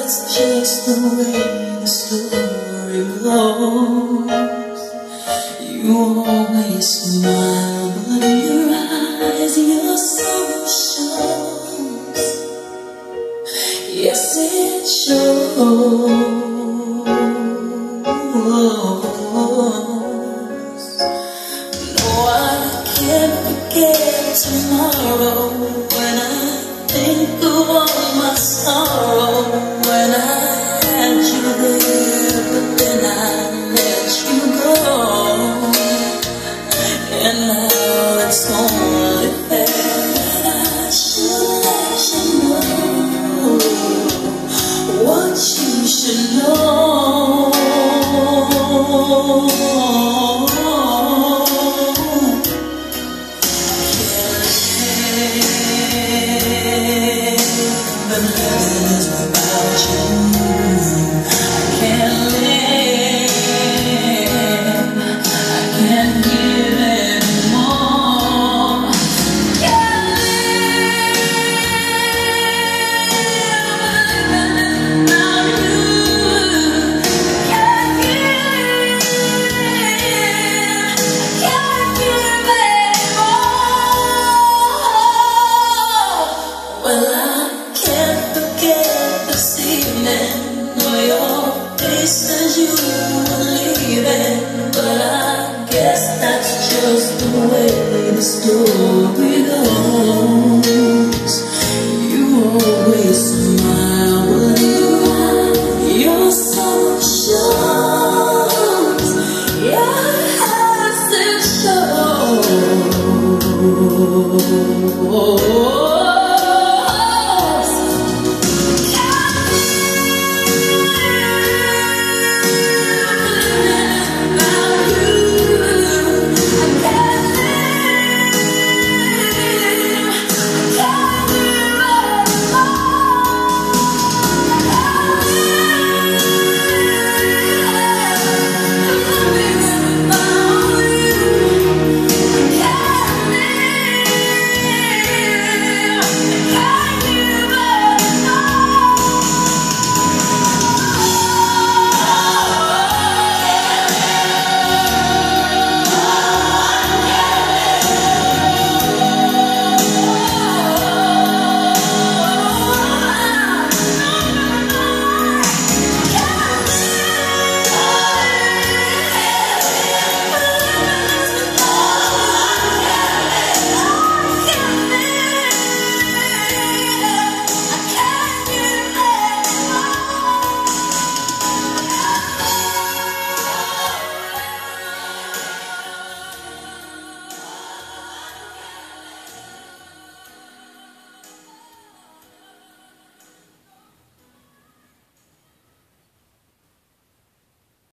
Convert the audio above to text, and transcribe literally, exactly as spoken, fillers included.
just the way the story goes. You always smile, but in your eyes your soul shows. Yes, it shows. No, I can't forget tomorrow when I think of all my sorrow. When I had you there, but then I let you go. And now it's only fair that I should let you know what you should know. But living is without you. I can't live, I can't give anymore. Can't live, living without you. Can't give, can't give anymore. Well, I can't forget this evening, or your face as you were leaving. But I guess that's just the way the story